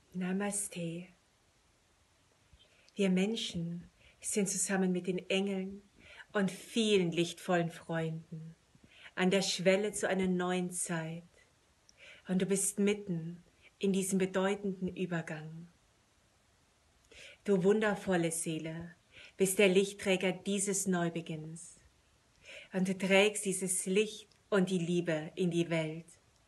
Namaste. Wir Menschen sind zusammen mit den Engeln und vielen lichtvollen Freunden an der Schwelle zu einer neuen Zeit. Und du bist mitten in diesem bedeutenden Übergang. Du wundervolle Seele, bist der Lichtträger dieses Neubeginns. Und du trägst dieses Licht und die Liebe in die Welt.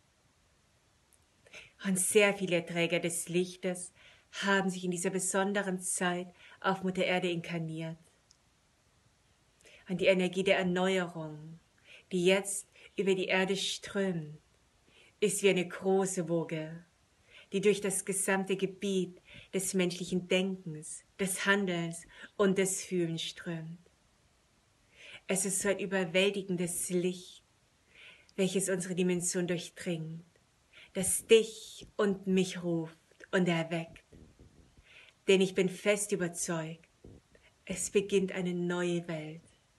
Und sehr viele Träger des Lichtes haben sich in dieser besonderen Zeit auf Mutter Erde inkarniert. Und die Energie der Erneuerung, die jetzt über die Erde strömt, ist wie eine große Woge, die durch das gesamte Gebiet des menschlichen Denkens, des Handelns und des Fühlens strömt. Es ist so ein überwältigendes Licht, welches unsere Dimension durchdringt, das dich und mich ruft und erweckt. Denn ich bin fest überzeugt, es beginnt eine neue Welt.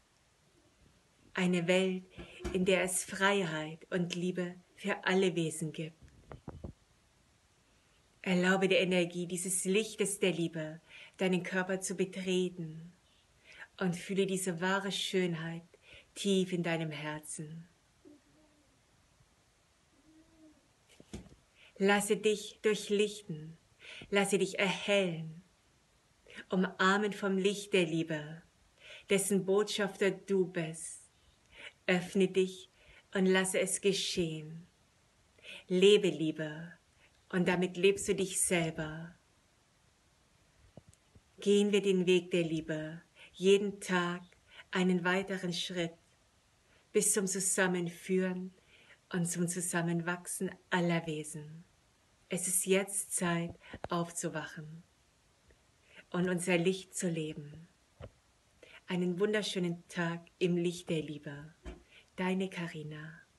Eine Welt, in der es Freiheit und Liebe für alle Wesen gibt. Erlaube der Energie dieses Lichtes der Liebe, deinen Körper zu betreten und fühle diese wahre Schönheit tief in deinem Herzen. Lasse dich durchlichten, lasse dich erhellen, umarmen vom Licht der Liebe, dessen Botschafter du bist. Öffne dich und lasse es geschehen. Lebe Liebe und damit lebst du dich selber. Gehen wir den Weg der Liebe, jeden Tag einen weiteren Schritt, bis zum Zusammenführen und zum Zusammenwachsen aller Wesen. Es ist jetzt Zeit, aufzuwachen und unser Licht zu leben. Einen wunderschönen Tag im Licht der Liebe. Deine Karina.